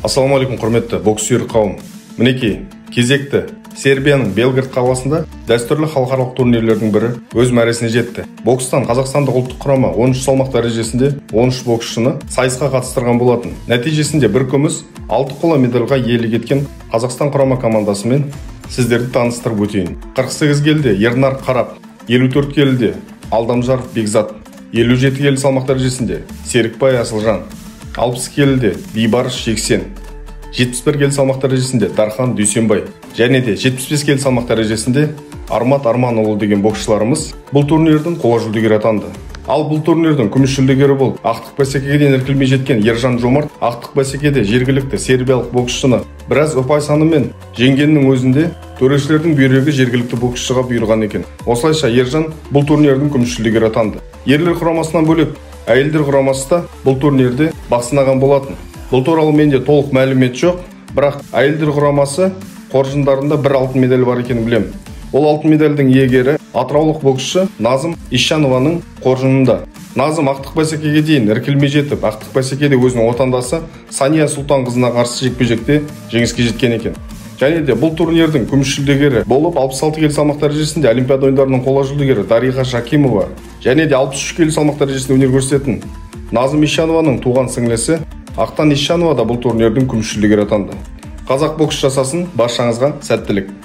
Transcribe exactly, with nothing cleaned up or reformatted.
Ассалаумағалейкум құрметті бокс-сүйер қауым. Мінекей, кезекті Сербияның Белград қаласында дәстүрлі халықаралық турнирлердің бірі өз мәресіне жетті. Бокстан қазақстандық ұлттық құрама он үш салмақ дәрежесінде он үш боксшыны сайысқа қатыстырған болатын. Нәтижесінде бір күміс, алты қола медальға иелік еткен Қазақстан құрама командасымен сіздерді таныстырып өтейін. қырық сегіз келіде Ернар Қарап, елу төрт келіде Алдамжаров Бекзат, елу жеті келі салмақ дәрежесінде Серікбай Асылжан, алпыс келіде Бейбарыс Жексен, жетпіс бір келі салмақ дәрежесінде Дархан Дүйсенбай және де жетпіс бес келі салмақ дәрежесінде Армат Арманұлы деген боксшыларымыз бұл турнирдің қола жүлдегері атанды. Ал бұл турнирдің күміс жүлдегері болып ақтық бәсекеден іркілмей жеткен Ержан Жомарт ақтық бәсекеде жергілікті сербиялық боксшыны біраз ұпай санымен жеңгеннің өзінде төрешілердің бүйрегі жергілікті боксшыға бұйырған екен. Осылайша Ержан бұл турнирдің күміс жүлдегері атанды. Ерлер құрамасынан бөлек әйелдер құрамасы да бұл турнирде бақ сынаған болатын. Бұл туралы менде толық мәлімет жоқ, бірақ әйелдер құрамасы қоржындарында бір алтын медаль бар екенін білемін. Ол алтын медальдің иегері атыраулық боксшы Назым Ишанованың қоржынында. Назым ақтық бәсекеге дейін іркілмей жетіп, ақтық бәсекеде өзінің отандасы Сания Сұлтанқызына қарсы жекпе-жекте жеңіске жеткен екен. Және де бұл турнирдің күміс жүлдегері болып алпыс алты келі салмақ дәрежесінде Олимпиада ойындарының қола жүлдегері Дариға Шакимова және де алпыс үш келі салмақ дәрежесінде өнер көрсететін Назым Ишанованың туған сіңлісі Ақтан Ишанова да бұл турнирдің күміс жүлдегері атанды. Қазақ бокс жасасын, баршаңызға сәттілік.